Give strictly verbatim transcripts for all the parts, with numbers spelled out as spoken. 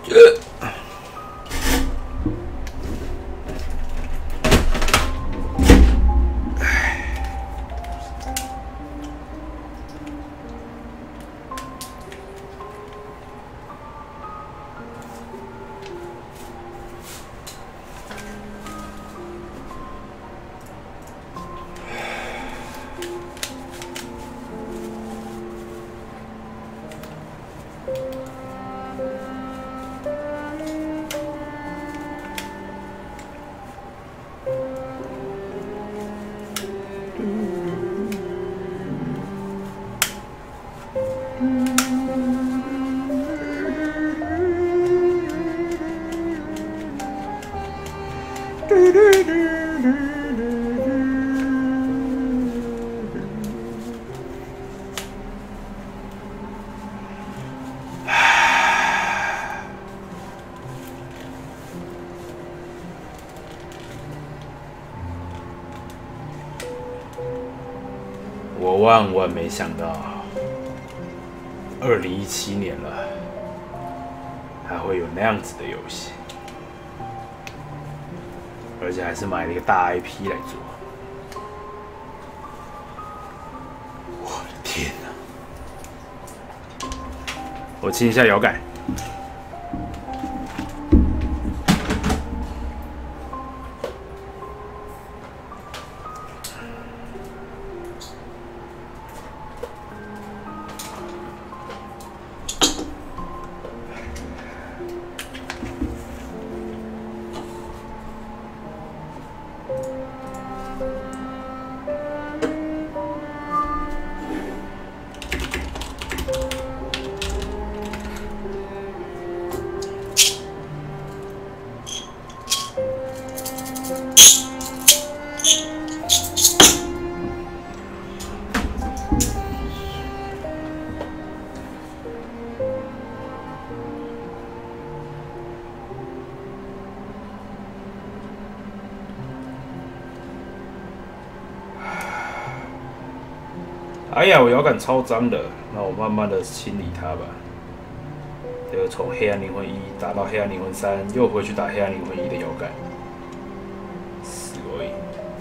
我万万没想到，二零一七年了，还会有那样子的游戏，而且还是买了一个大 I P 来做。我的天哪！我清一下摇杆。哎呀，我摇杆超脏的，那我慢慢的清理它吧。这个从黑暗灵魂一打到黑暗灵魂三，又回去打黑暗灵魂一的摇杆，死鬼！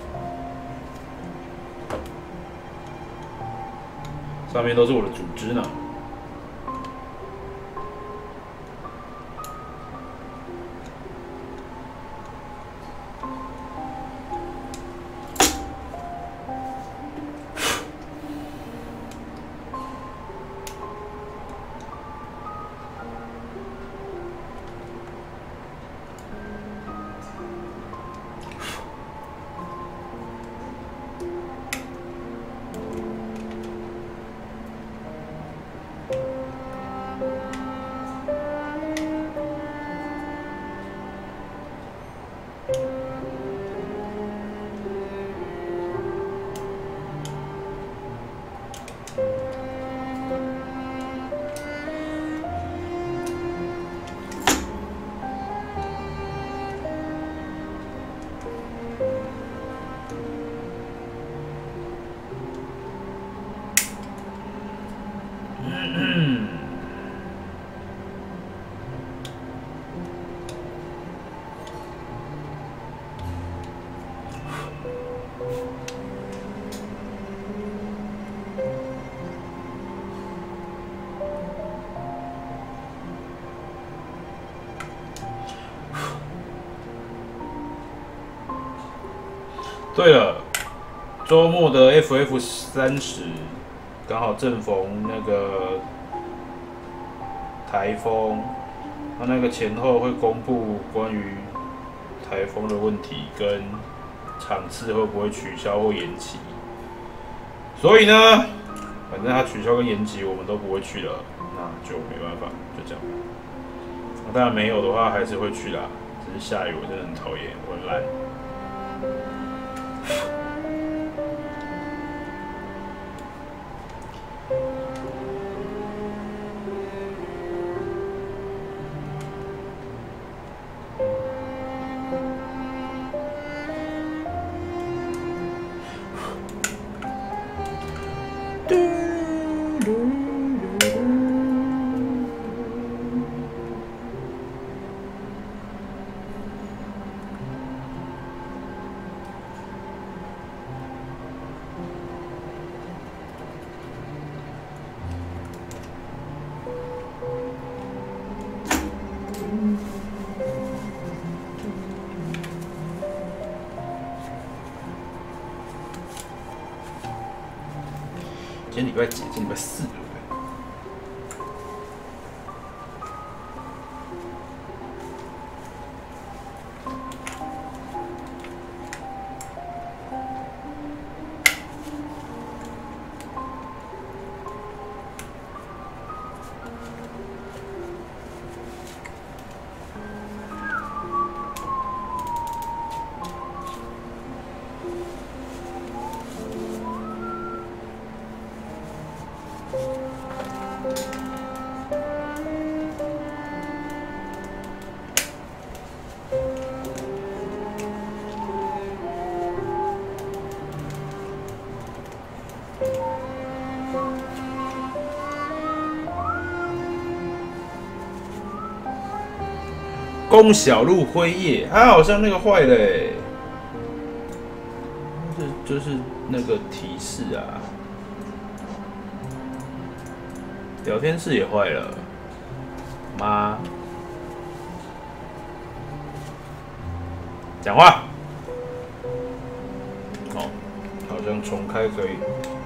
上面都是我的组织呢。对了，周末的 F F 三十刚好正逢那个台风，它那个前后会公布关于台风的问题跟场次会不会取消或延期。所以呢，反正它取消跟延期我们都不会去了，那就没办法，就这样。那当然没有的话还是会去啦，只是下雨我真的很讨厌，我很懒。 今天礼拜几？今天礼拜四，对不对？攻小路辉夜，他好像那个坏了、欸，这就是那个提示啊。聊天室也坏了，妈，讲话。哦，好像重开可以。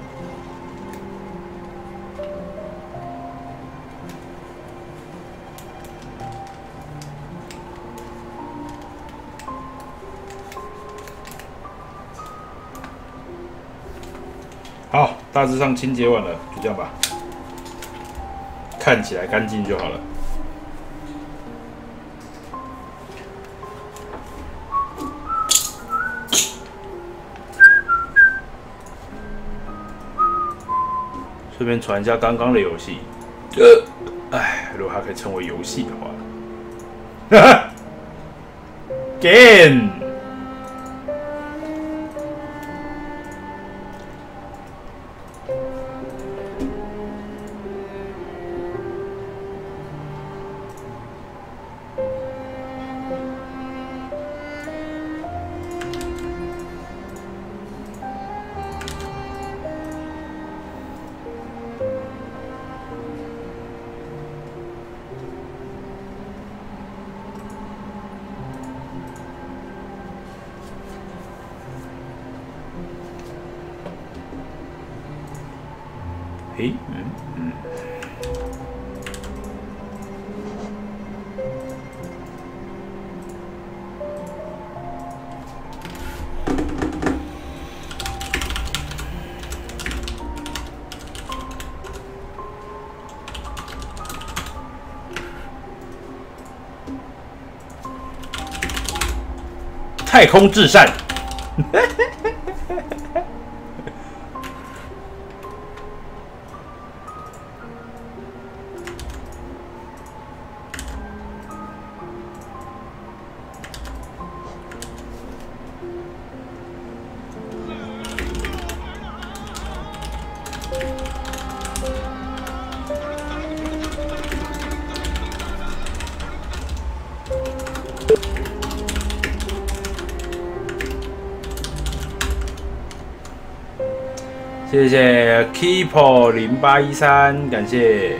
好，大致上清洁完了，就这样吧。看起来干净就好了。顺便传一下刚刚的游戏。呃，哎，如果它可以称为游戏的话，哈哈 ，Game。诶，嗯嗯。太空至善。谢谢 Keepo 零八一三，感谢。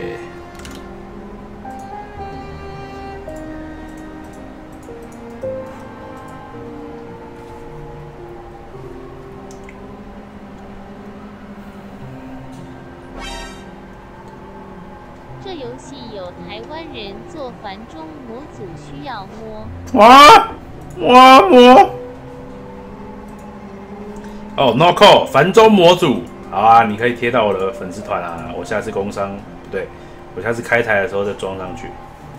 这游戏有台湾人做繁中模组需要摸。 哇哇摸！哦 ，No Call 繁中模组。好啊，你可以贴到我的粉丝团啊，我下次工商不对，我下次开台的时候再装上去。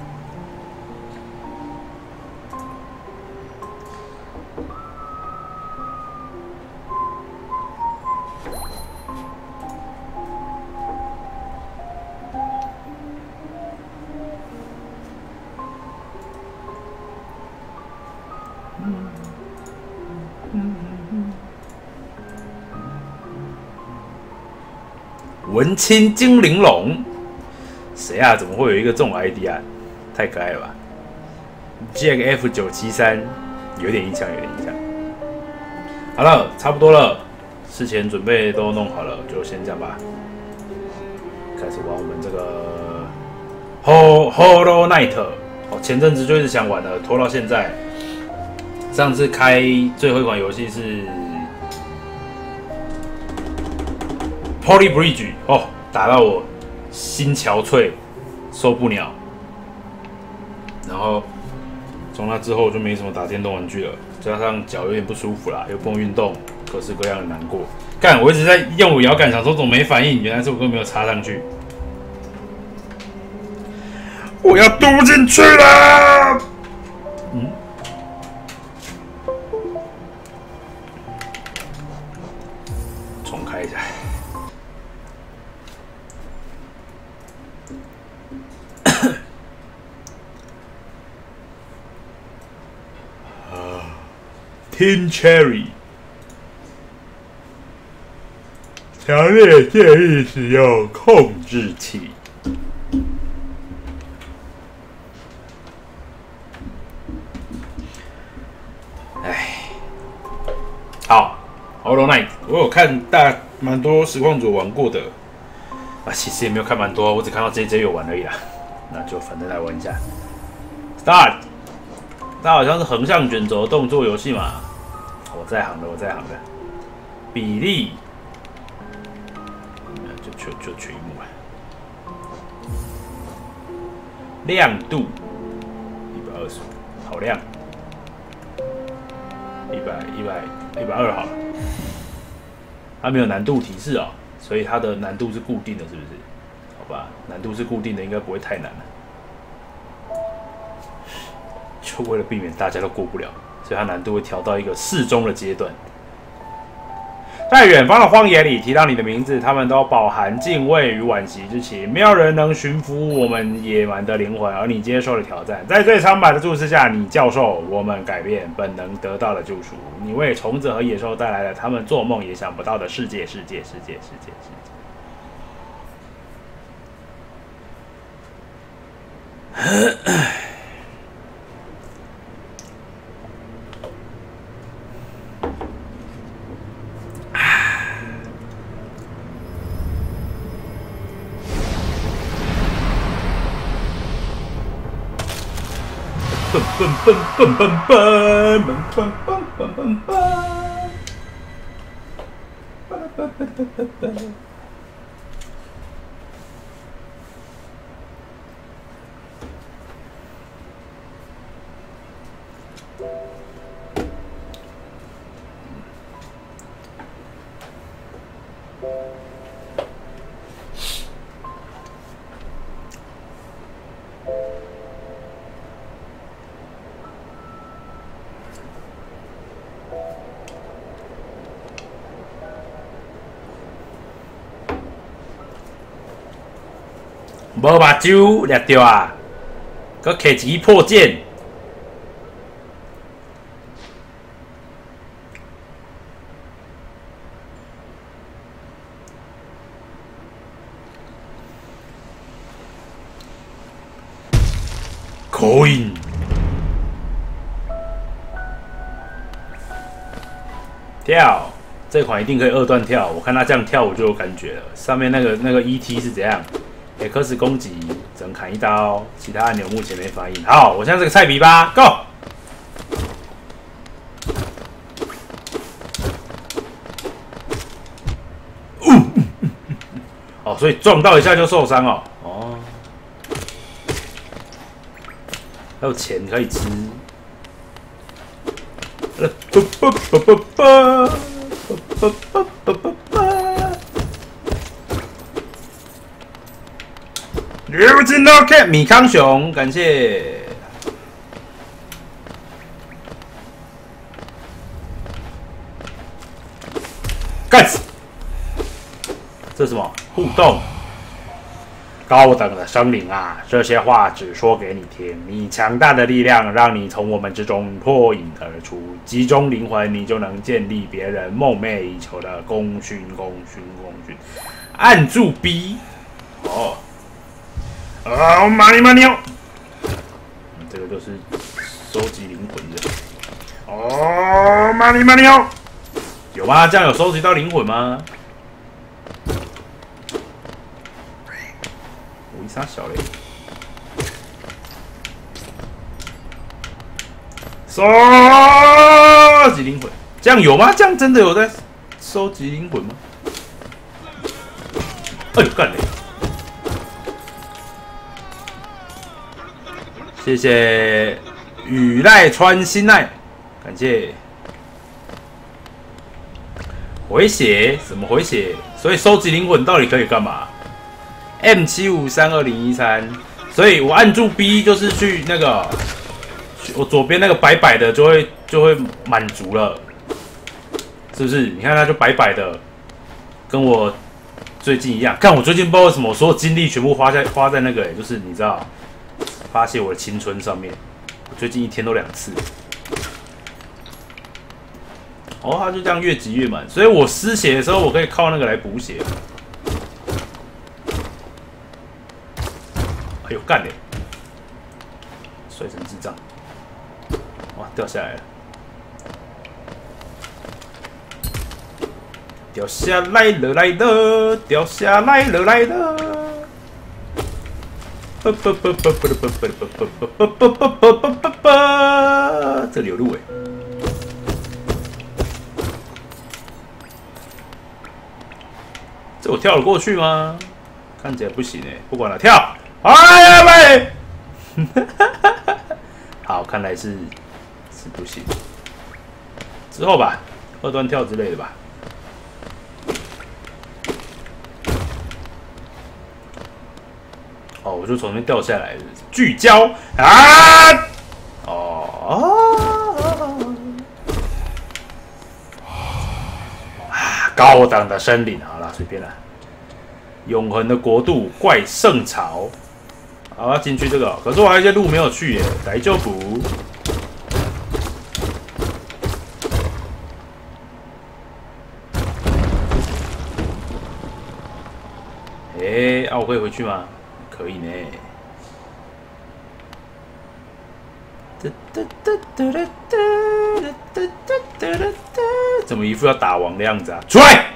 文青精灵龙，谁啊？怎么会有一个这种 I D 啊？太可爱了吧 ！Jack F 九七三，有点印象，有点印象。好了，差不多了，事前准备都弄好了，就先这样吧。开始玩我们这个 Hollow Knight。哦，前阵子就一直想玩了，拖到现在。上次开最后一款游戏是 Poly Bridge 哦，打到我心憔悴，受不了。然后从那之后我就没什么打电动玩具了，加上脚有点不舒服啦，又不能运动，各式各样的难过。干，我一直在用我摇杆，想说怎么没反应，原来是我根本没有插上去。我要嘟进去了。嗯。重开一下。啊 ，Team Cherry。强烈建议使用控制器。哎，好 ，Hollow Knight， 我有看大蛮多实况组玩过的，啊，其实也没有看蛮多，我只看到 J J 有玩而已啦。那就反正来玩一下。Start， 它好像是横向卷轴动作游戏嘛。我在行的，我在行的。比例。就就全幕了，亮度一百二十五，好亮，一百一百一百二好了。它没有难度提示哦，所以它的难度是固定的，是不是？好吧，难度是固定的，应该不会太难了。就为了避免大家都过不了，所以它难度会调到一个适中的阶段。在远方的荒野里，提到你的名字，他们都饱含敬畏与惋惜之情。没有人能驯服我们野蛮的灵魂，而你接受了挑战。在最苍白的注视下，你教授我们改变本能得到了救赎。你为虫子和野兽带来了他们做梦也想不到的世界，世界，世界，世界，世界。蹦蹦蹦蹦蹦蹦蹦蹦蹦蹦蹦，巴拉巴拉巴拉巴拉。无目睭掠着啊，佮摕一支破剑。Coin， 跳，这款一定可以二段跳。我看他这样跳，我就有感觉了。上面那个那个 E T 是怎样？ X 攻击只能砍一刀，其他按钮目前没反应。好，我现在是个菜比吧 ，Go！ 哦，所以撞到一下就受伤哦。哦，还有钱可以吃。不不不不不不不不不不。 流进 Rocket 米康熊，感谢。干死！这是什么？互动。高等的生灵啊，这些话只说给你听。你强大的力量让你从我们之中脱颖而出，集中灵魂，你就能建立别人梦寐以求的功勋、功勋、功勋。按住 B， 哦。 哦，马里马牛，这个就是收集灵魂的。哦，马里马牛，有吗？这样有收集到灵魂吗？我一杀小雷，收集灵魂，这样有吗？这样真的有在收集灵魂吗？ 哎呦干嘞！谢谢雨赖川新奈，感谢。回血怎么回血？所以收集灵魂到底可以干嘛 ？M 七五三二零一三，所以我按住 B 就是去那个，我左边那个白白的就会就会满足了，是不是？你看它就白白的，跟我最近一样。看我最近不知道为什么，我所有精力全部花在花在那个、欸，就是你知道，发泄我的青春上面。我最近一天都两次。哦，它就这样越积越满，所以我失血的时候，我可以靠那个来补血。哎呦，干嘞！摔成智障！哇，掉下来了！掉下来了来了，掉下来了来了！啵啵啵啵啵啵啵啵啵啵啵啵啵啵啵，这里有路哎！这我跳得过去吗？看起来不行哎，不管了，跳！哎呀喂！好，看来是是不行。之后吧，二段跳之类的吧。哦，我就从那边掉下来，聚焦啊！哦，啊，高档的森林，好啦，随便啦。永恒的国度，怪圣潮。好，要进去这个，可是我还有一些路没有去耶，来就补。哎、欸，啊，我可以回去吗？可以呢。怎么一副要打王的样子啊？出来！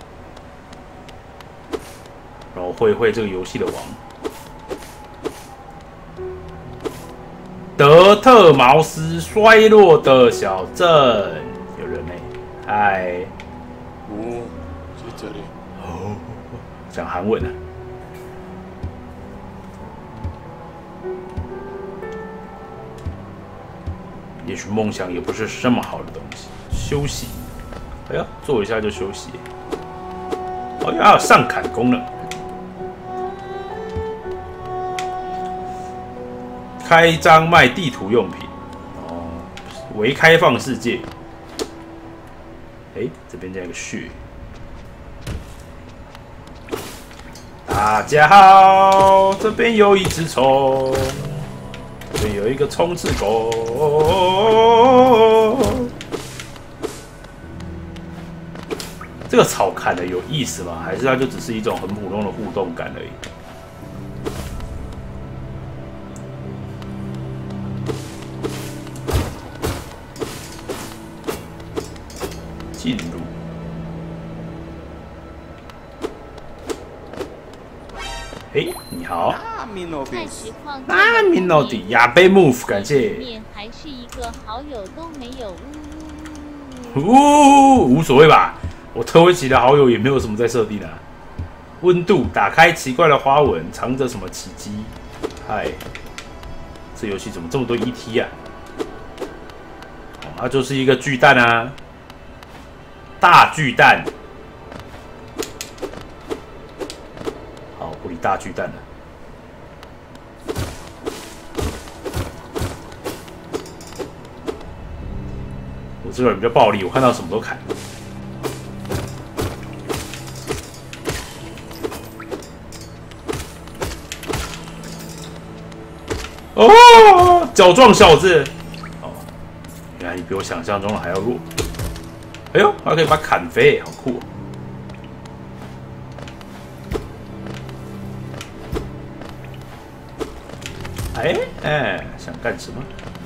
然后会会这个游戏的王。德特茅斯衰落的小镇，有人呢、欸。嗨， 哦，在这里。 哦，讲韩文啊。也许梦想也不是这么好的东西。休息，哎呀，坐一下就休息。哦，还有上砍功能。开张卖地图用品，哦，微开放世界。哎、欸，这边加一个穴。大家好，这边有一只虫，这边有一个冲刺狗。这个草砍的有意思吗？还是它就只是一种很普通的互动感而已？进入。哎，你好。 看实况， 那米诺迪亚贝 move， 感谢。 面还是一个好友都没有， 呜呜，无所谓吧。我特维奇的好友也没有什么在设定啊。温度，打开奇怪的花纹，藏着什么奇迹？嗨，这游戏怎么这么多 E T 啊？哦，它就是一个巨蛋啊。大巨蛋，好，不理大巨蛋了。我这个人比较暴力，我看到什么都砍。哦，脚壮小子！哦，原来你比我想象中的还要弱。哎呦，还可以把它砍飞，好酷、哦！哎哎，想干什么？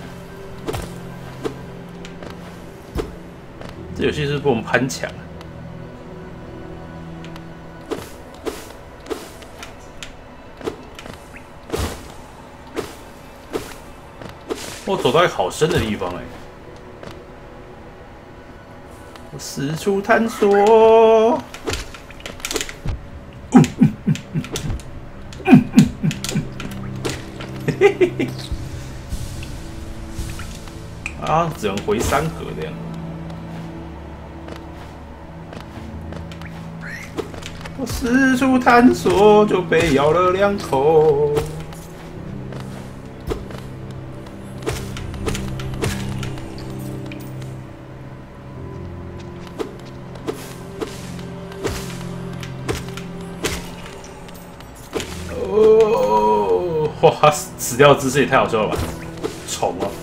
这游戏是不是不能攀墙啊？我走到一个好深的地方哎、欸。四处探索。嗯嗯嗯只能回三格这样。我四处探索，就被咬了两口。哦，哇，死掉的姿势也太好笑了吧！虫哦。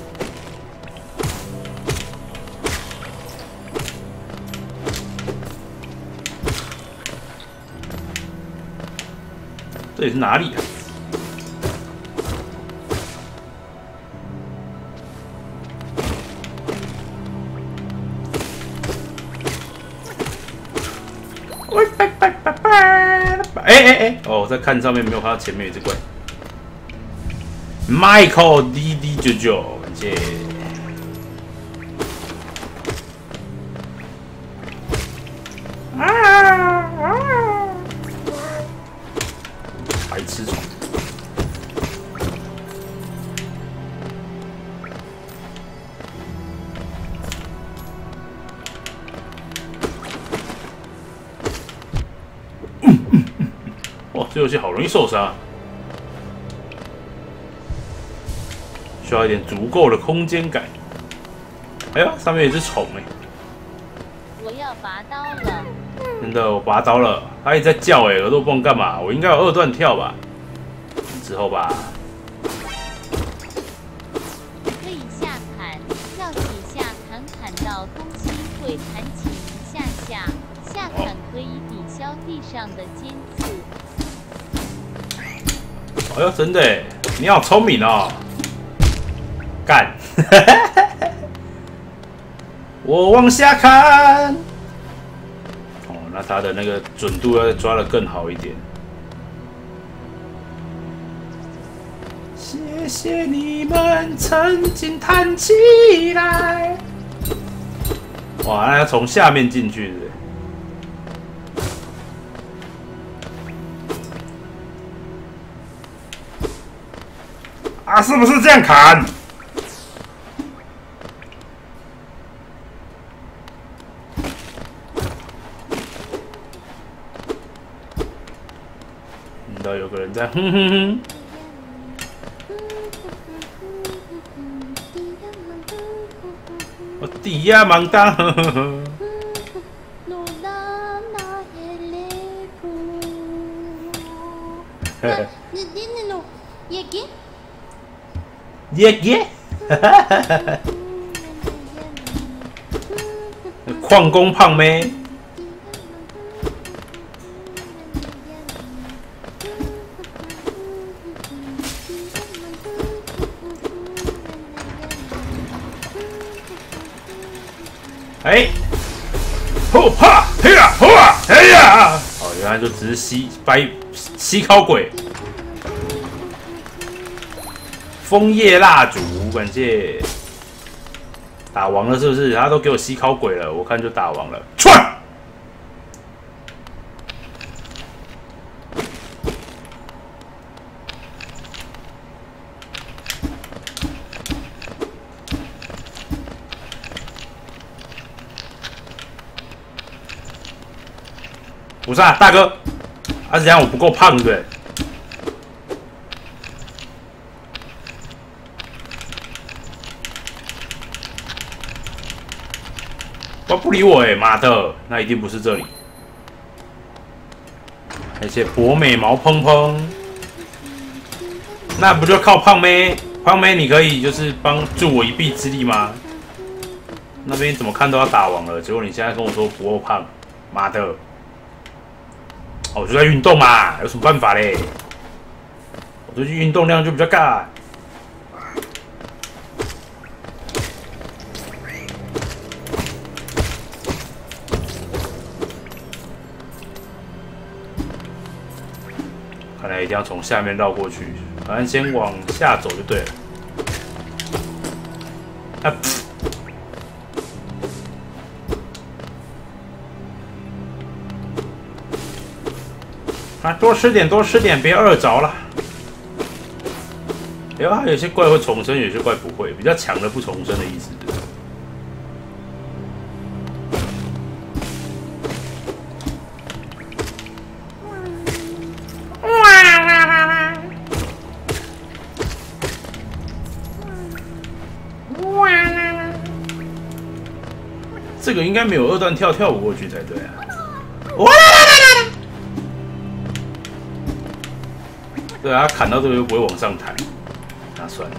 这里是哪里啊？哎哎哎！哦，我在看上面没有看到前面有一只怪。Michael D D 九九，感谢。啊啊！ 白痴虫！嗯嗯嗯、哇，这游戏好容易受伤、啊，需要一点足够的空间感。哎呀，上面有一只虫哎、欸！ 我要拔刀了。 真的，我拔刀了，他一直在叫哎、欸，耳朵不知道干嘛，我应该有二段跳吧？之后吧。 可以下砍，跳起下砍，砍到东西会弹起一下下，下砍可以抵消地上的尖刺。 哎呦，真的哎，你好聪明哦！干，我往下看。 那他的那个准度要抓得更好一点。谢谢你们曾经弹起来。哇，那要从下面进去的。啊，是不是这样砍？ 有个人在哼哼哼，我底下忙当。耶耶，矿工胖妹。 哎，吼哈嘿呀吼啊嘿呀！哦，原来就只是西白西烤鬼，枫叶蜡烛，感谢打王了是不是？他都给我西烤鬼了，我看就打王了，窜！不是啊，大哥，啊，是这样我不够胖，对不对？我不理我哎、欸，妈的，那一定不是这里。而且博美毛蓬蓬，那不就靠胖妹？胖妹，你可以就是帮助我一臂之力吗？那边怎么看都要打王了，结果你现在跟我说不够胖，妈的！ 哦，我就在运动嘛，有什么办法嘞？我最近运动量就比较大。看来一定要从下面绕过去，反正先往下走就对了。啊！啊，多吃点，多吃点，别饿着了。哎呀，有些怪会重生，有些怪不会，比较强的不重生的意思。 这个应该没有二段跳跳舞过去才对啊！哇啦啦啦啦！对啊，砍到这个又不会往上弹，那算了。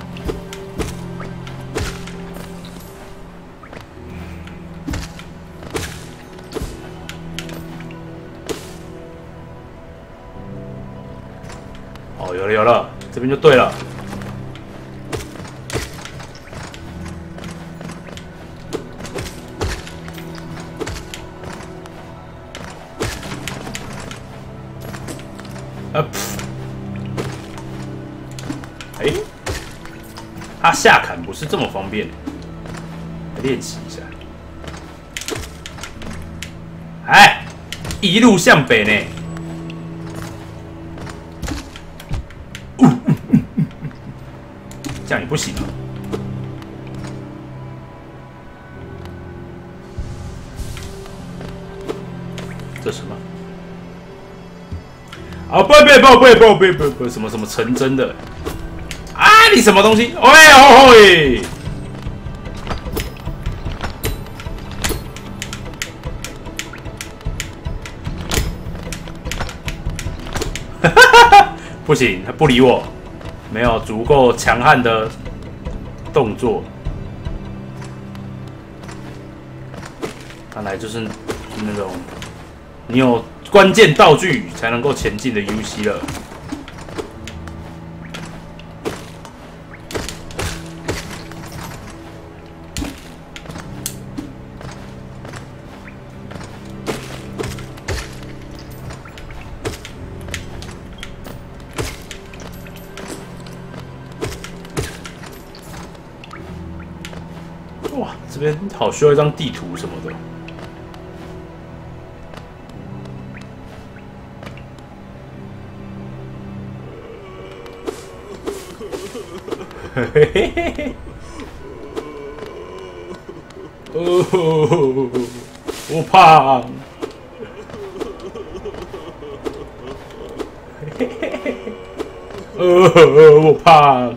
哦，有了有了，这边就对了。呃，哎、欸，他下砍不是这么方便，来练习一下。哎，一路向北呢。这样也不行啊！这什么？啊！不不不不不不不什么什么成真的啊！你什么东西？喂哦喂！不行，他不理我。没有足够强悍的动作，看来就是那种你有关键道具才能够前进的 U C 了。哇，这边好需要一张地图什么的。嘿嘿嘿嘿。哦，我胖。嘿嘿嘿嘿。哦，我胖。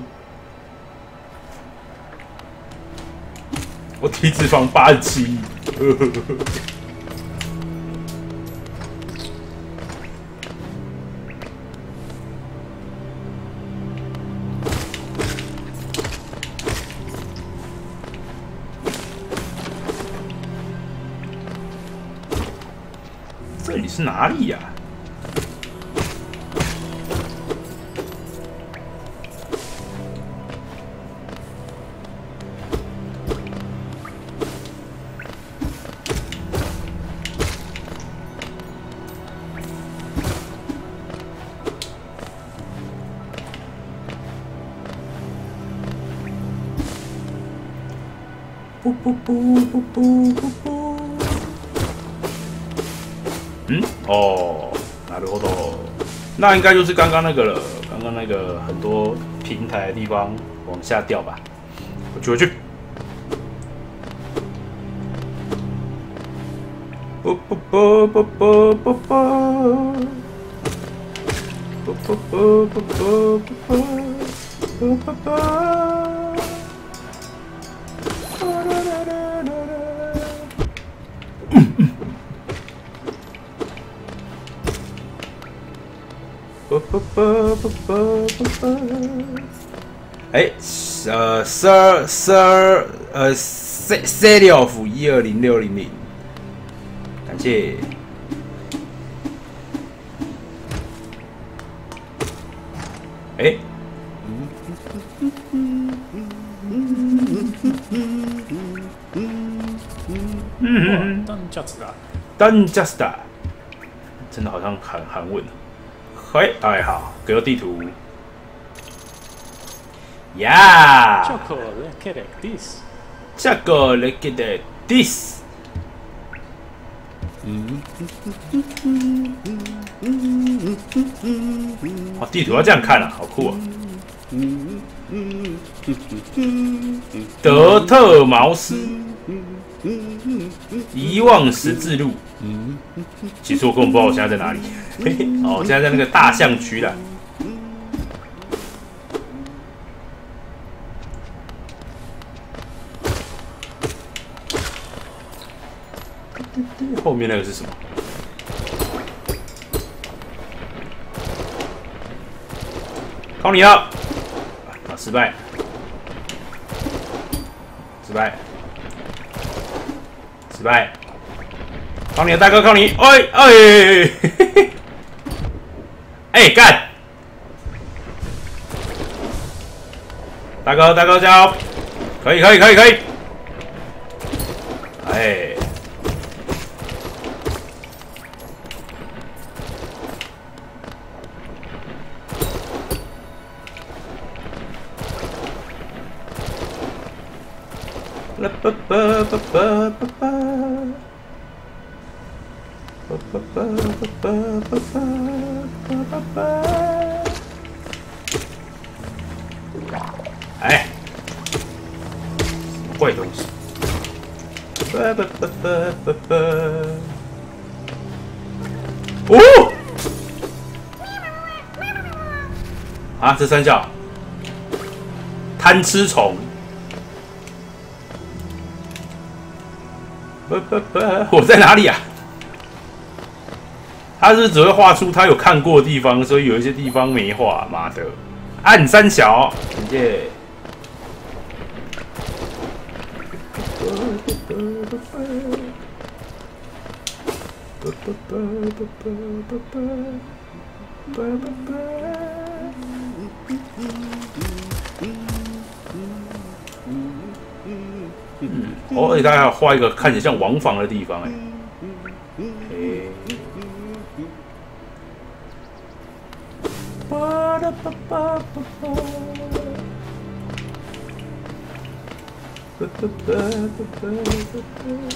我体脂肪八十七，这里是哪里呀、啊？不不不不不不不。嗯，哦，なるほど。那应该就是刚刚那个了，刚刚那个很多平台的地方往下掉吧。我去，我去。不不不不不不不。不不不不不不不不不。哎，呃 ，Sir Sir 呃 ，City of 一二零六零零，感谢。哎，嗯， 单ジャスタ， 单ジャスタ，真的好像韩韩文。嘿，哎好，给个地图。呀， チョコレケレディス， 这个来给的 this。哦，地图要这样看啊，好酷啊！德特茅斯遗忘十字路。其实我根本不知道我现在在哪里。哦，我现在在那个大象区啦。 后面那个是什么？靠你了！啊，失败，失败，失败！靠你了，大哥，靠你！哎哎，哎干！大哥，大哥加油！可以，可以，可以，可以！哎。 啦吧吧吧吧吧吧，吧吧吧吧吧吧吧吧。哎，怪东西！吧吧吧吧吧吧。哦！啊，这三角，贪吃虫。 不不不，我在哪里啊？他是只会画出他有看过的地方，所以有一些地方没画。妈的，按三小，谢谢。嗯，哦，而且他还要画一个看起来像王房的地方，哎，哎，巴拉巴巴巴巴，巴巴巴巴巴。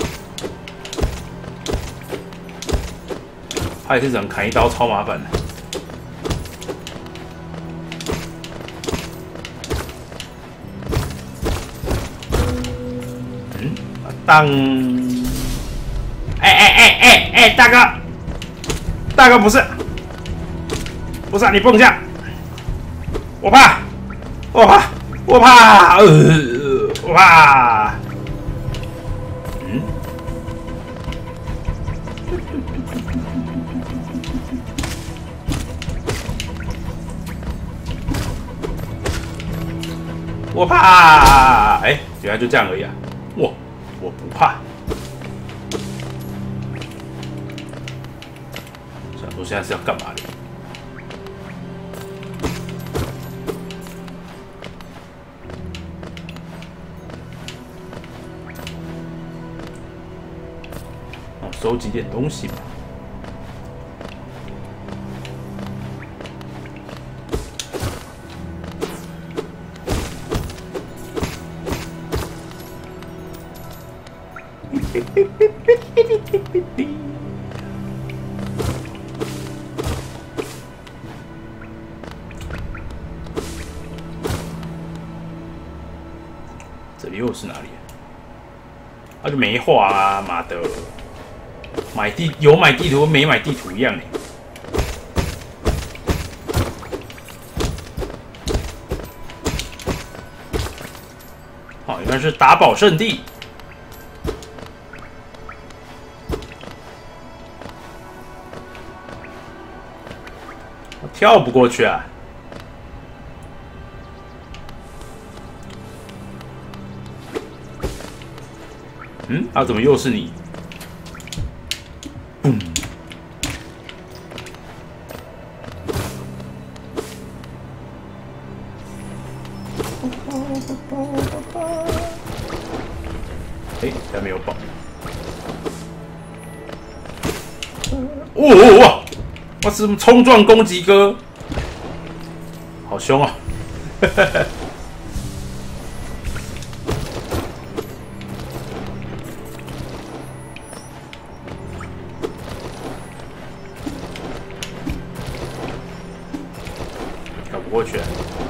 他也是只能砍一刀，超麻烦的。 当，哎哎哎哎哎，大哥，大哥不是，不是、啊、你蹦下，我怕，我怕，我怕，呃，我怕，嗯，我怕，哎，原来就这样而已啊，哇！ 我不怕。想说现在是要干嘛的？哦，收集点东西吧。这里又是哪里？啊，就没画啊！妈的，买地有买地图，没买地图一样呢。哦，原来是打宝圣地。 跳不过去啊！嗯，啊，怎么又是你？嘣！哎，还没有爆！哦哦哇！ 我是冲撞攻击哥，好凶啊！跳不过去。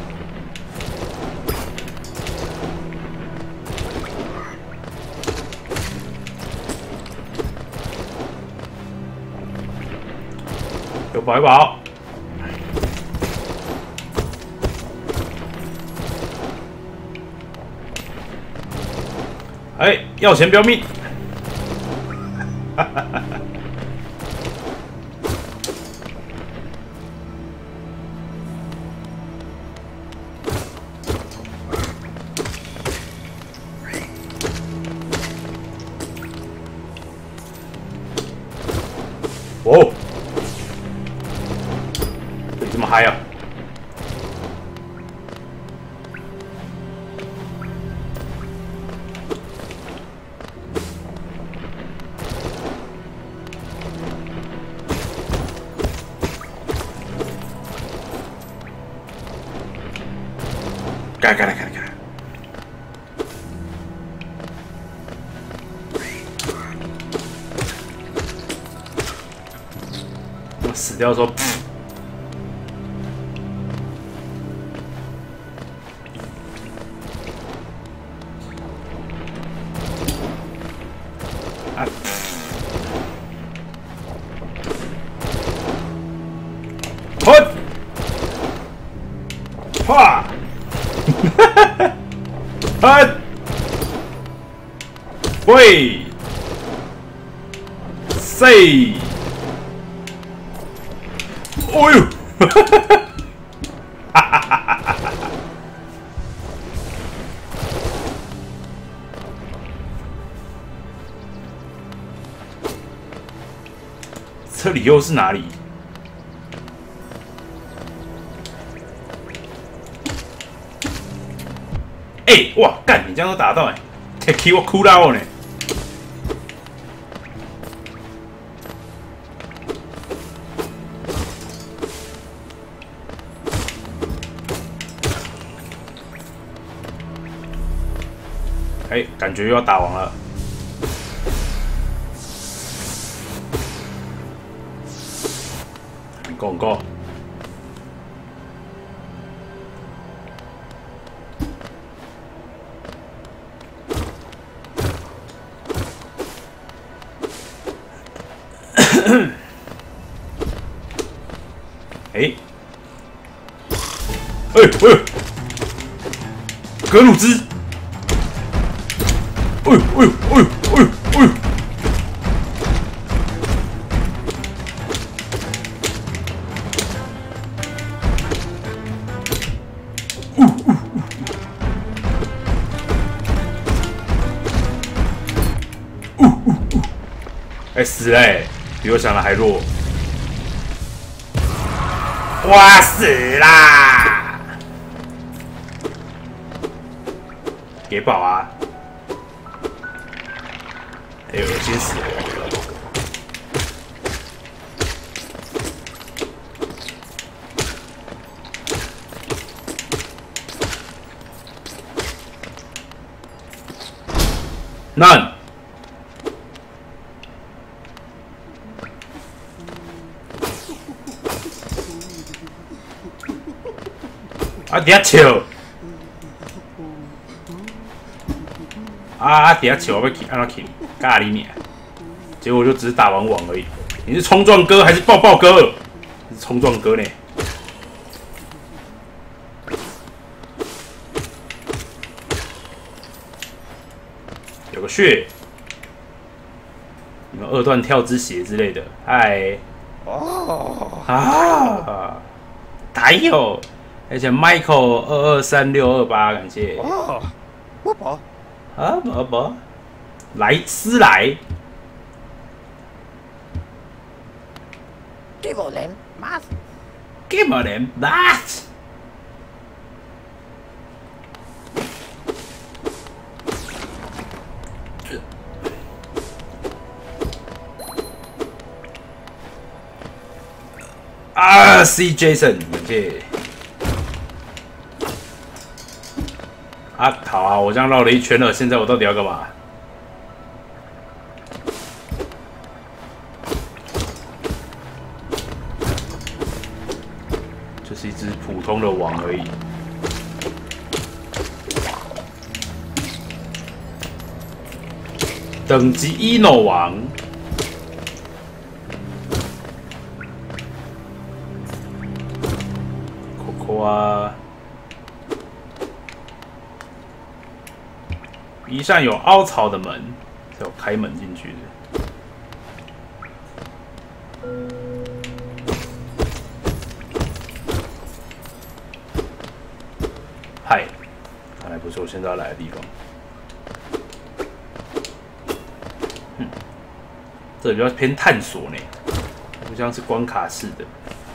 有宝宝。哎，要钱不要命！哈哈哈。 哦，这里这么嗨啊！干干来干来干来！我死掉的时候，啊！滚！啪！喷！喂！塞！哦呦！哈哈哈哈哈哈！这里又是哪里？哎、欸，哇，干！你这样都打到哎、欸，踢我哭到呢！哎、欸，感觉又要打完了。很够很够。哎，哎哎，格鲁兹，哎哎哎哎哎，呜呜呜，呜呜呜，哎死了哎，比我想的还弱。我死啦！给宝啊！哎呦，恶心死了！None。啊！底下笑，啊啊！底下笑，我要去按怎去？咖喱你，结果就只是打完网而已。你是冲撞哥还是抱抱哥？你是冲撞哥呢？有个穴，你们二段跳之血之类的。嗨，哦啊，打有。而且 Michael 二二三六二八，感谢。 哦，我宝啊，宝宝，来斯莱。 给我人妈， 给我人妈。啊 ，C Jason， 感谢。啊，好啊！我这样绕了一圈了，现在我到底要干嘛？就是一只普通的网而已。等级一 no 王。扣扣啊！一扇有凹槽的门，是有开门进去的。嗨，看来不是我现在要来的地方。嗯，这比较偏探索呢。 不像是关卡式的。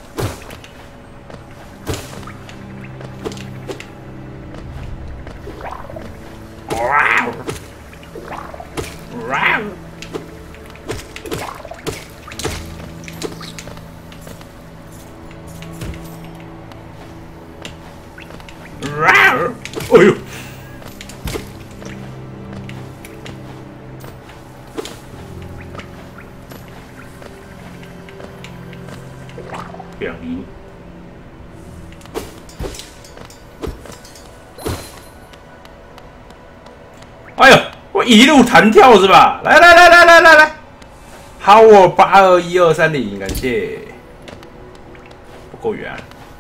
哇！哇！哎呦！不想理你。哎呦，我一路弹跳是吧？来来来来来来来，好我八二一二三零，感谢。不够远、啊。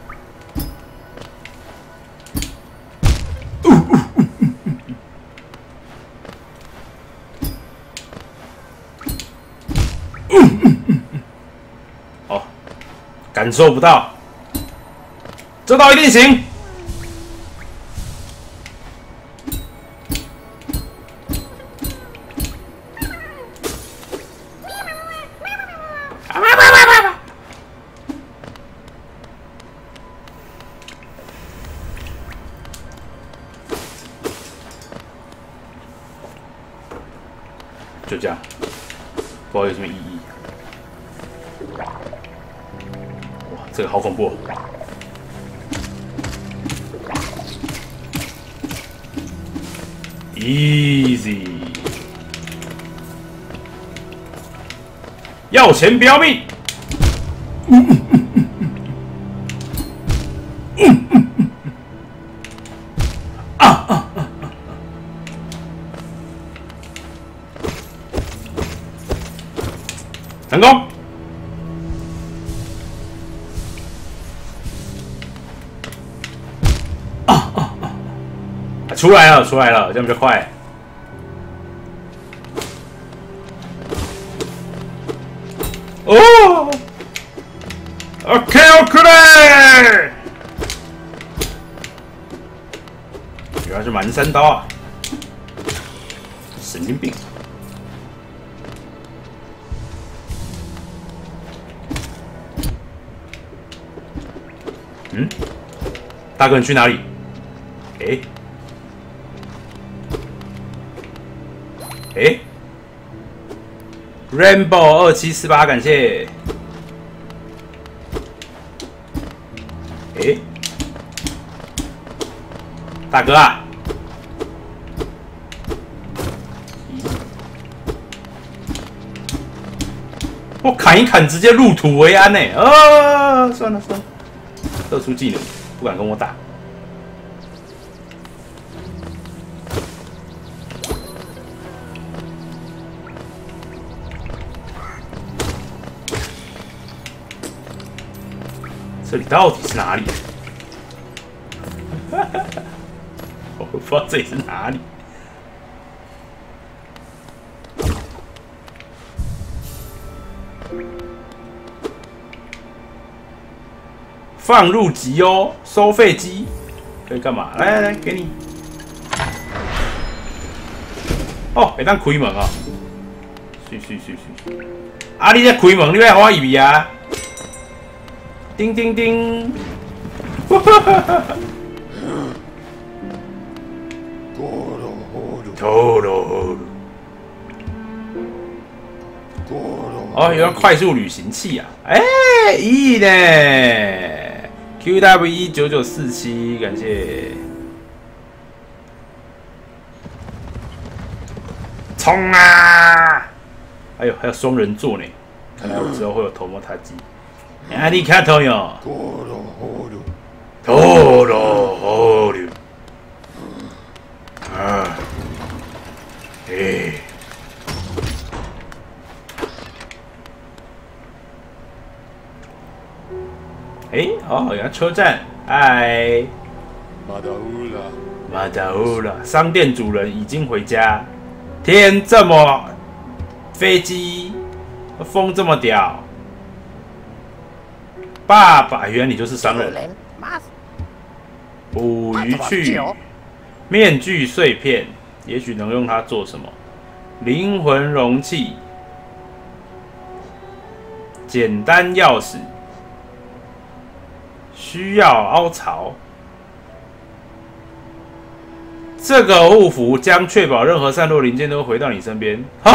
哦，感受不到，这道一定行。就这样，不知道有什么意义。哇，这个好恐怖、哦！Easy， 要钱不要命。嗯嗯嗯嗯嗯嗯嗯啊啊啊！成功！啊啊啊！出来了，出来了，这样比较快。哦 ，OK OK 嘞！原来是蛮三刀啊，神经病！嗯，大哥你去哪里？哎、欸，哎、欸、，Rainbow 二七四八，感谢。哎、欸，大哥啊！我砍一砍，直接入土为安呢、欸！啊，算了算了。特殊技能，不敢跟我打。这里到底是哪里？我不知道这里是哪里。放入集哦，收费机可以干嘛？来来来，给你。哦，会当开门啊！是是是是。啊，你在开门，你要花一笔啊！叮叮叮！哈哈哈哈！透露。哦，有个快速旅行器啊！哎、欸，咦呢？ Q W 一九九四七，感谢。冲啊！哎呦，还有双人座呢，看来我之后会有头摩塔机。啊，你看到哟？头罗好溜。啊，哎。哎、欸，哦，原来车站，嗨， 马达乌拉， 马达乌拉，商店主人已经回家。天这么，飞机，风这么屌，爸爸，原来你就是商人。捕鱼去，面具碎片，也许能用它做什么？灵魂容器。 简单钥匙，需要凹槽。这个护符将确保任何散落零件都回到你身边。啊！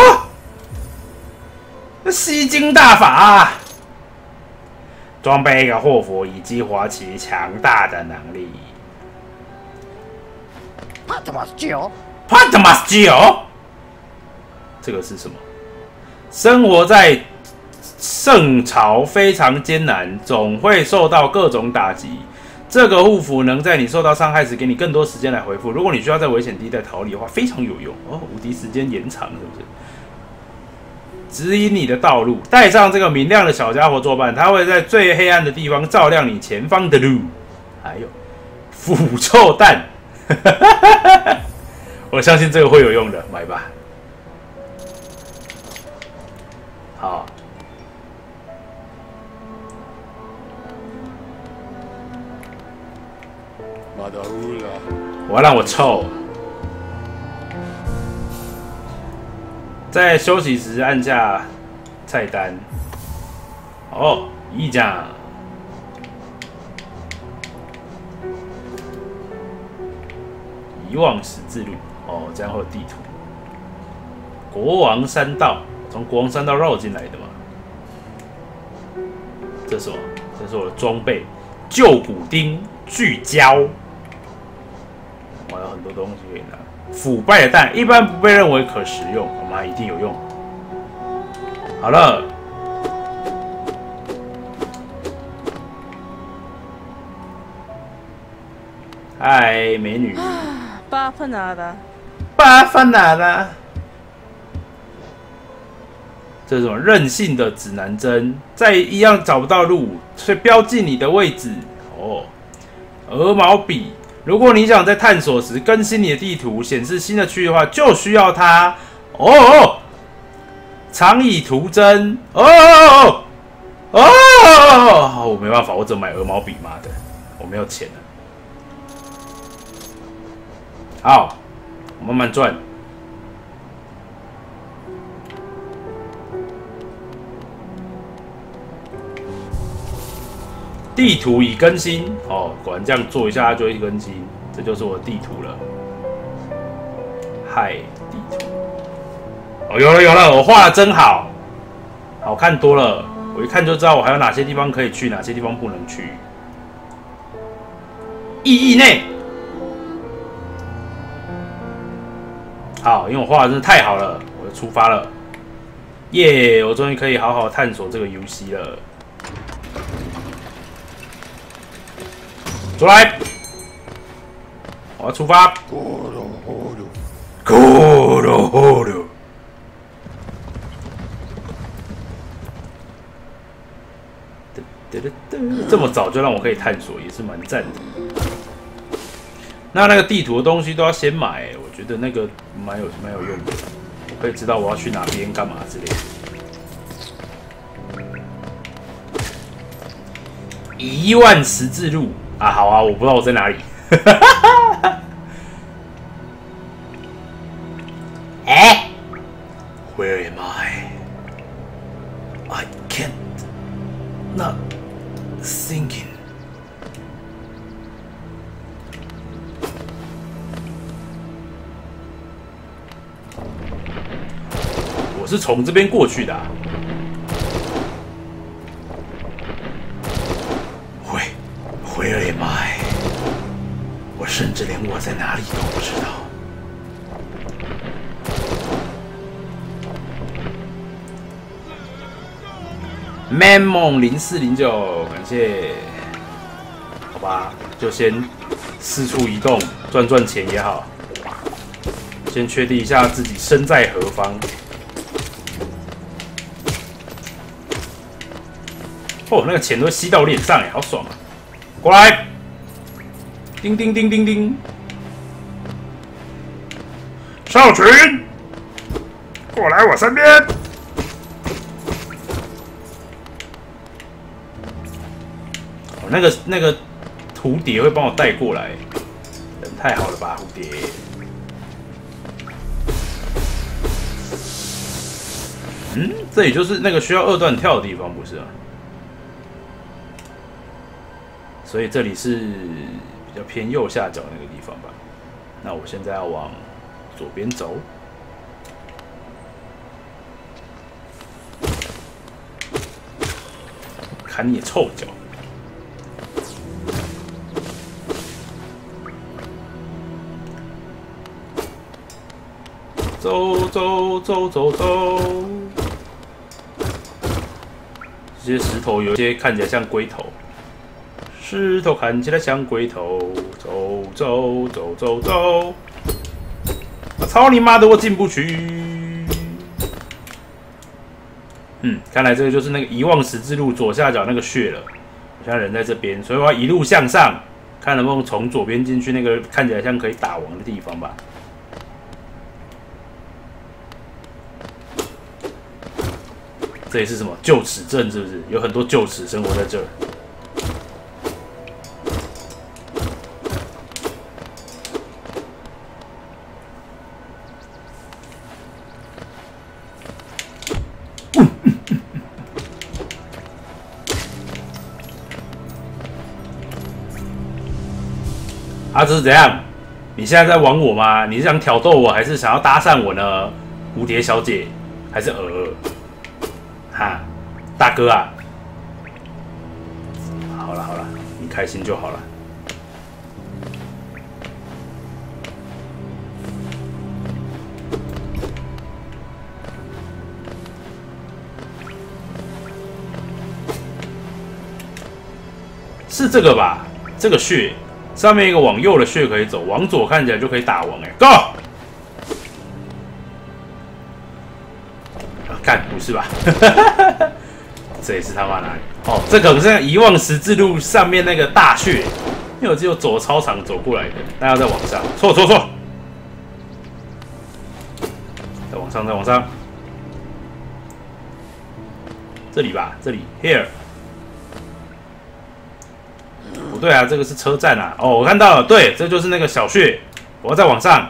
吸金大法、啊！装备一个护符以激活其强大的能力。 帕特马斯九， 帕特马斯九，这个是什么？生活在圣朝非常艰难，总会受到各种打击。这个护符能在你受到伤害时给你更多时间来恢复。如果你需要在危险地带逃离的话，非常有用哦。无敌时间延长是不是？指引你的道路，带上这个明亮的小家伙作伴，它会在最黑暗的地方照亮你前方的路。还有腐臭弹，我相信这个会有用的，买吧。好。 马达乌拉， 我要让我臭。在休息时按下菜单。哦，一奖。遗忘十字路。哦，这样会有地图。国王山道，从国王山道绕进来的嘛。这是什么？这是我的装备，旧骨钉、聚焦。我有很多东西可以拿。腐败的蛋一般不被认为可食用，我妈一定有用。好了，嗨，美女。 巴芬拿的。 巴芬拿的。这种任性的指南针，在一样找不到路，所以标记你的位置。哦，鹅毛笔。如果你想在探索时更新你的地图，显示新的区域的话，就需要它。哦哦，长以图针。哦哦哦哦！我没办法，我只能买鹅毛笔，妈的，我没有钱了。好，我慢慢转。地图已更新哦，果然这样做一下它就会更新，这就是我的地图了。嗨，地图。哦，有了有了，我画的真好，好看多了。我一看就知道我还有哪些地方可以去，哪些地方不能去。意义内。好，因为我画的真的太好了，我就出发了。耶！我终于可以好好探索这个游戏了。出来！我要出发。 咕噜咕噜， 咕噜咕噜。这么早就让我可以探索，也是蛮赞的。那那个地图的东西都要先买，我觉得那个蛮有蛮有用的，我可以知道我要去哪边干嘛之类的。一万十字路。啊，好啊，我不知道我在哪里。哎 ，Where am I? I can't not thinking. 我是从这边过去的、啊。Where am I? 我甚至连我在哪里都不知道。Man 梦零四零九，感谢。好吧，就先四处移动，赚赚钱也好。先确定一下自己身在何方。哦，那个钱都吸到脸上哎，好爽啊！过来，叮叮叮叮叮，少群，过来我身边。哦，那个那个蝴蝶会帮我带过来，人太好了吧，蝴蝶。 嗯，这里就是那个需要二段跳的地方，不是啊？所以这里是比较偏右下角那个地方吧？那我现在要往左边走。砍你臭脚！走走走走走！这些石头有些看起来像龟头，石头看起来像龟头。走走走走走！我操你妈的，我进不去！嗯，看来这个就是那个遗忘十字路左下角那个穴了。我现在人在这边，所以我要一路向上，看能不能从左边进去那个看起来像可以打王的地方吧。这里是什么臼齿镇？是不是有很多臼齿生活在这儿？啊，这是怎样？你现在在玩我吗？你是想挑逗我，还是想要搭讪我呢？蝴蝶小姐，还是鹅？哈，大哥啊！好了好了，你开心就好了。是这个吧？这个穴。上面一个往右的穴可以走，往左看起来就可以打王哎 ，Go！ 看不是吧？这也是他妈哪里？哦，这可能是遗忘十字路上面那个大穴，因为我只有走操场走过来的，大家再往上，错错错，再往上再往上，这里吧，这里 ，here。不对啊，这个是车站啊！哦，我看到了，对，这就是那个小穴，我要再往上。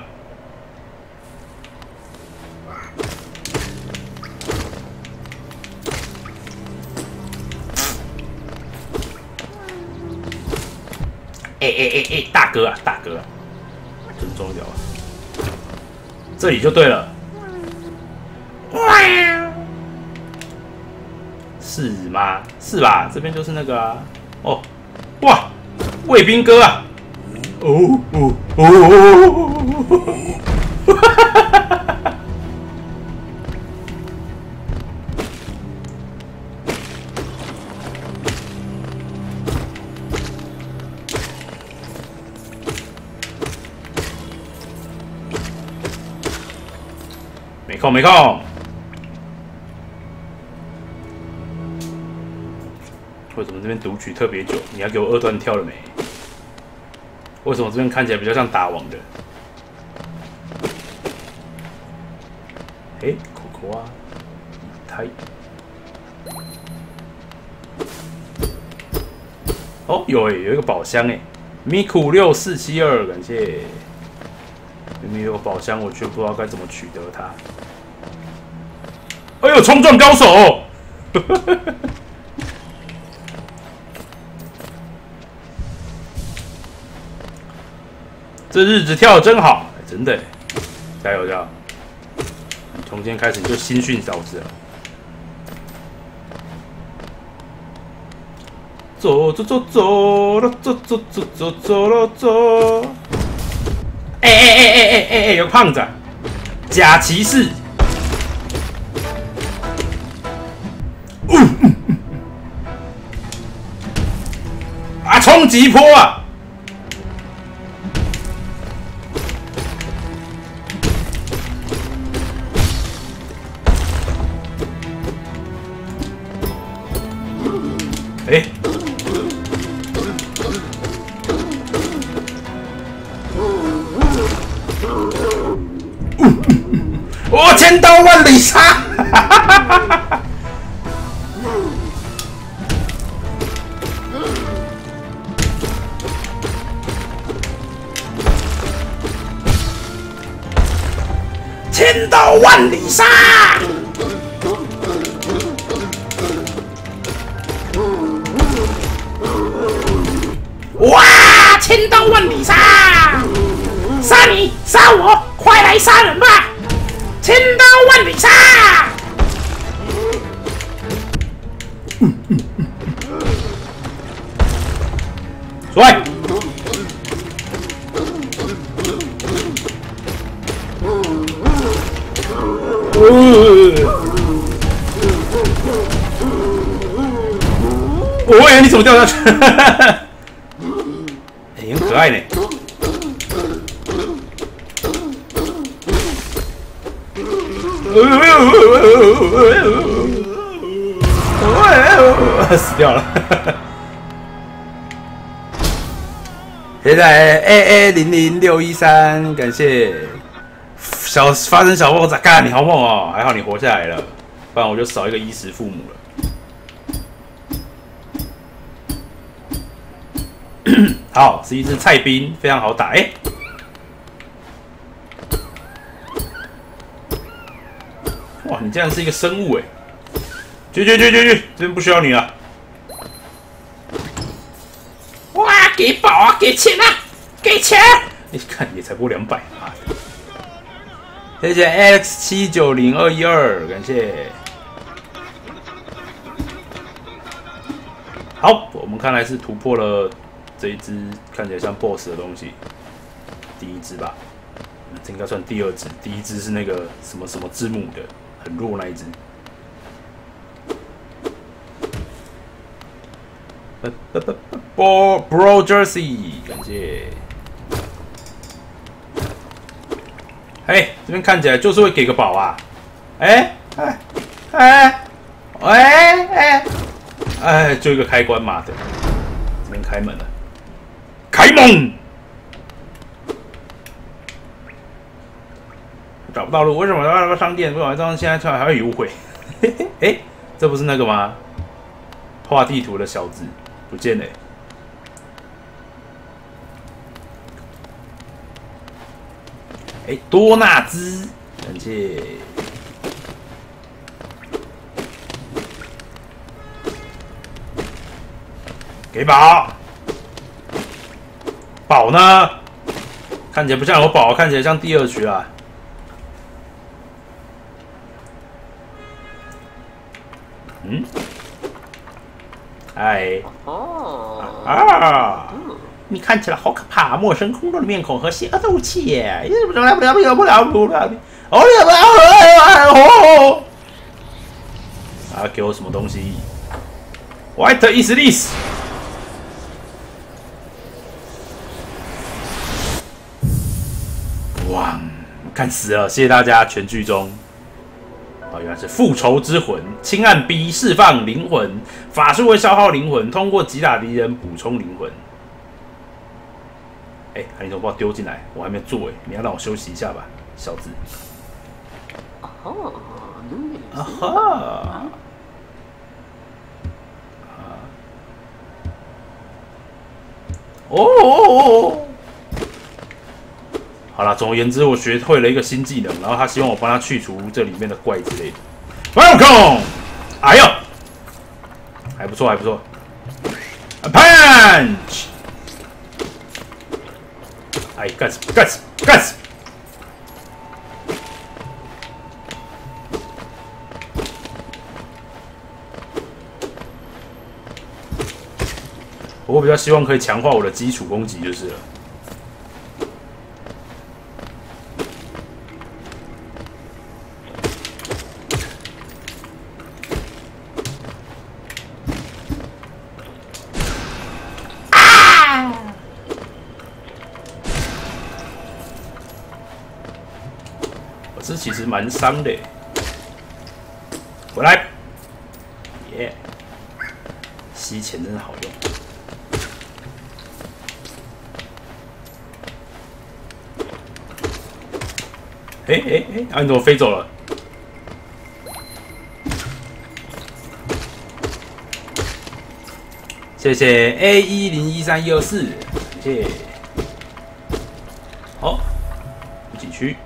哎哎哎哎，大哥啊，大哥啊，尊重一点啊！这里就对了。是吗？是吧？这边就是那个啊。哦，哇！卫兵哥啊！哦哦哦！没空没空。为什么这边读取特别久？你要给我二段跳了没？为什么这边看起来比较像打网的？哎，口口啊，台。哦，有哎，有一个宝箱哎，米库六四七二，感谢。明明有个宝箱，我却不知道该怎么取得它。哎呦，冲撞高手！这日子跳得真好，真的，加油加油！从今天开始你就新训嫂子了。走走走走了，走走走走走了走。哎哎哎哎哎哎哎，有胖子，假骑士。嗯嗯嗯、啊，冲击波啊！哎，我千刀万里杀！千刀万里杀！ 万里杀！杀你，杀我，快来杀人吧！千刀万里杀！嗯嗯嗯。 来。哦呀，你怎么掉下去？哎、欸，很可爱呢。死掉了。现在 A A 零零六一三，感谢小发生小爆炸，干你好猛哦！还好你活下来了，不然我就少一个衣食父母了。好，是一只菜兵，非常好打。哎、欸，哇，你竟然是一个生物哎！去去去去去，这边不需要你了。 哇，给宝啊，给钱啊，给钱！ 你看也才不过两百，妈的！谢谢 Alex 七九零二一二，感谢。好，我们看来是突破了。这一只看起来像 B O S S 的东西，第一只吧，这应该算第二只。第一只是那个什么什么字母的，很弱那一只。Bro Bro Jersey， 感谢。哎，这边看起来就是会给个宝啊！哎哎哎哎哎哎，就一个开关嘛的，这边开门了。开门！找不到路，为什么要那个商店？为什么这样现在突然还会优惠？嘿嘿，哎，这不是那个吗？画地图的小子不见了、欸。哎、欸，多纳兹，感谢。给宝。宝呢？看起来不像有宝，看起来像第二局啊。嗯？哎。啊！你看起来好可怕，陌生空洞的面孔和邪恶的武器。不了不了不了不了不了！哦哦！啊，给我什么东西 ？White is this？哇，看死了！谢谢大家，全剧终。哦，原来是复仇之魂，轻按 B 释放灵魂，法术会消耗灵魂，通过击打敌人补充灵魂。哎、欸，你怎么把我丢进来？我还没做哎，你要让我休息一下吧，小子。 哦， 啊哈！哦哦哦！好了，总而言之，我学会了一个新技能，然后他希望我帮他去除这里面的怪之类的。Welcome！ 哎呦，还不错，还不错。A punch！ 哎，干死，干死，干死！我比较希望可以强化我的基础攻击就是了。这其实蛮伤的，回来，耶、yeah ！吸钱真的好用。哎哎哎！啊，你怎么飞走了？谢谢 A 一零一三一二四，谢谢。好，一起去。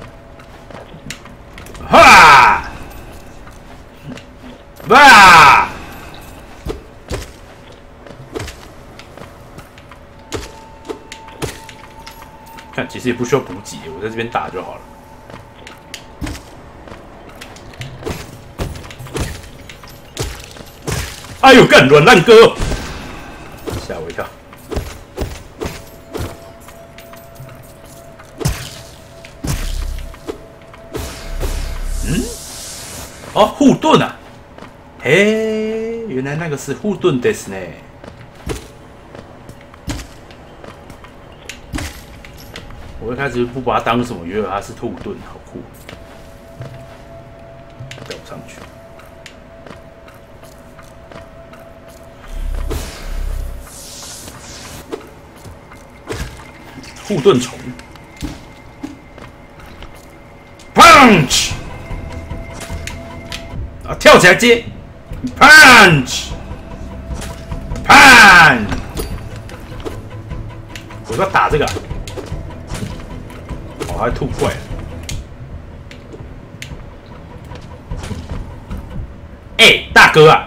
哈！哇！ 看其实也不需要补给，我在这边打就好了。哎呦，干软烂哥，吓我一跳。嗯，哦，护盾啊！嘿，原来那个是护盾ですね。我一开始不把它当什么，原来它是护盾，好酷！带不上去。护盾虫 ，punch， 啊，跳起来接 ，punch，punch， 我要打这个、啊，哦，还吐怪了，哎、欸，大哥啊！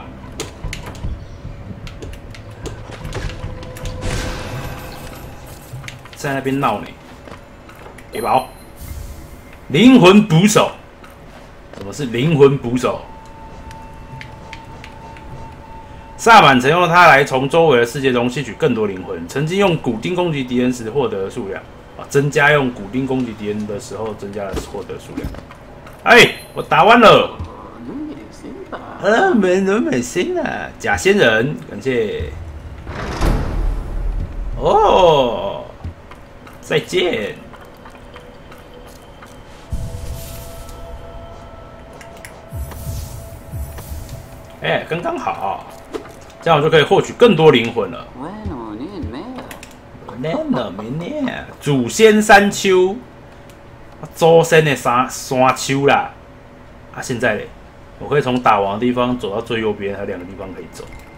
在那边闹呢，给宝，灵魂捕手，什么是灵魂捕手？萨满曾用它来从周围的世界中吸取更多灵魂，曾经用骨钉攻击敌人时获得的数量啊，增加用骨钉攻击敌人的时候增加的获得数量。哎，我打完了。啊，没人美心啊，假仙人，感谢。哦。再见。哎、欸，刚刚好，这样我就可以获取更多灵魂了。祖先山丘，祖先的山山丘啦。啊，现在嘞，我可以从打王的地方走到最右边，还有两个地方可以走。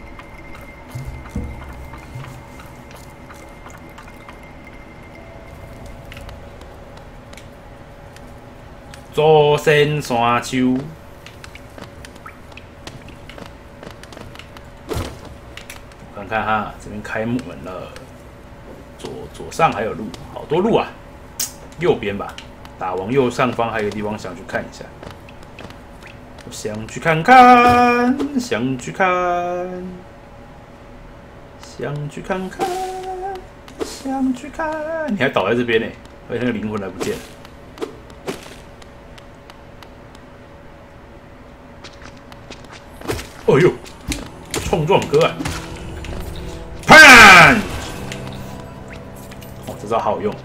祖先山丘，看看哈，这边开门了，左左上还有路，好多路啊。右边吧，打王右上方还有一个地方想去看一下，我想去看看，想去看，想去看看，想去看。你还倒在这边呢，而且那个灵魂还不见了。哦呦，冲撞哥啊！砰！哦，这招好好用。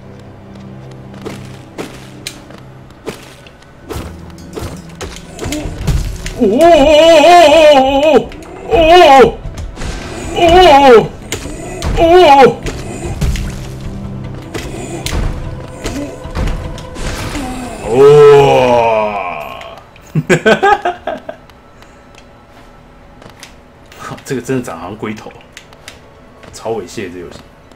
哦哦哦哦哦哦哦！哦！哈哈哈哈！这个真的长得好像龟头，超猥亵这游戏。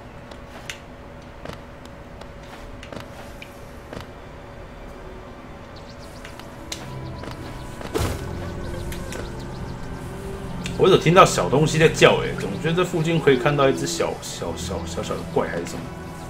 我有听到小东西在叫、欸，哎，总觉得这附近可以看到一只小小小小小的怪还是什么。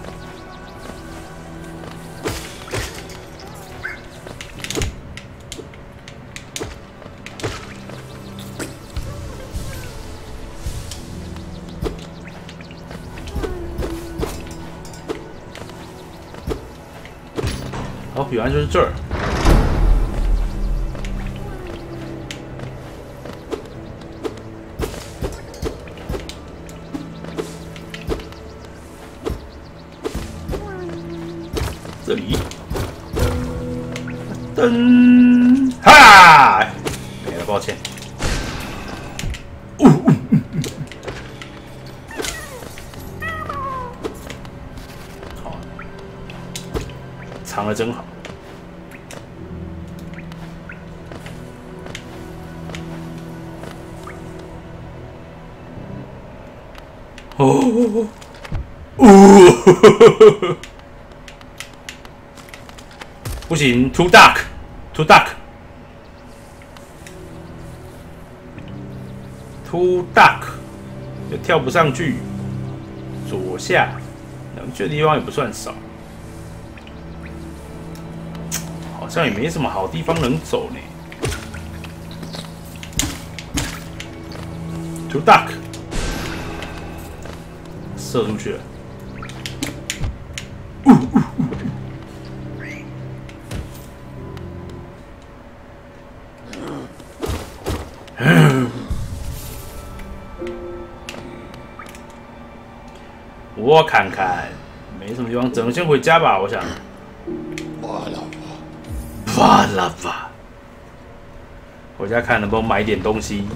哦，原来就是这儿。这里，噔，哈，没了，抱歉。呜呜呜好，藏得真好。哦哦！不行 ，too dark，too dark，too dark， 又跳不上去。左下，能去的地方也不算少。 像也没什么好地方能走呢。To duck， 射出去了。呜呜呜！我看看，没什么地方，只能先回家吧。我想。 哇啦哇啦吧！回家看能不能买点东西。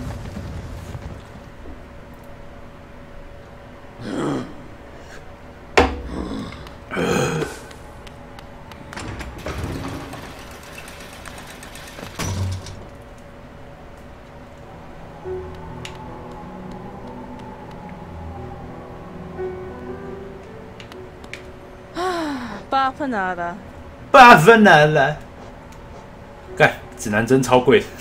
八分拿的。 八分拿了。干，指南针超贵的。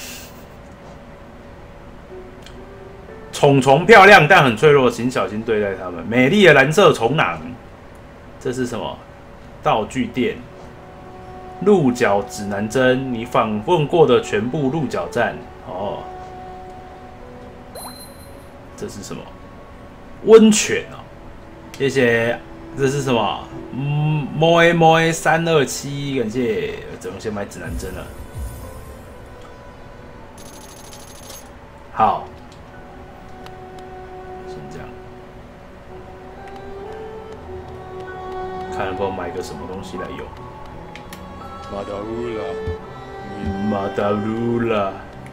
虫虫漂亮，但很脆弱，请小心对待它们。美丽的蓝色虫囊，这是什么？道具店。鹿角指南针，你访问过的全部鹿角站。哦，这是什么？温泉哦，谢谢。这是什么？嗯 ，moe moe 三二七，感谢。只能先买指南针了。好，先这样，看能不能买个什么东西来用。 马达乌拉， 马达鲁拉，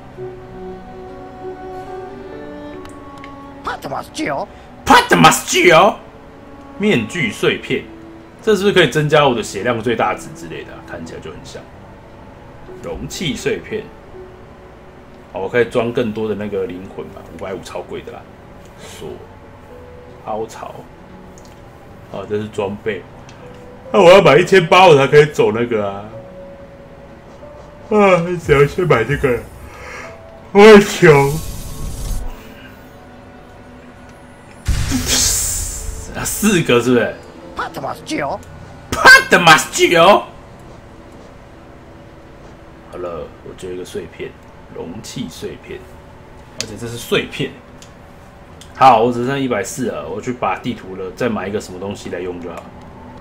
帕特马斯九， 帕特马斯巨哦，面具碎片，这是不是可以增加我的血量最大值之类的、啊？看起来就很像。容器碎片。好，我可以装更多的那个灵魂吧，五百五超贵的啦。锁，凹槽，好，这是装备。那、啊、我要买一千八，我才可以走那个啊。啊，只要先买这个，我很穷。四个是不是？ 帕特马斯九， 帕特马斯九。好了，我就一个碎片。容器碎片，而且这是碎片。好，我只剩一百四了，我去把地图了，再买一个什么东西来用就好。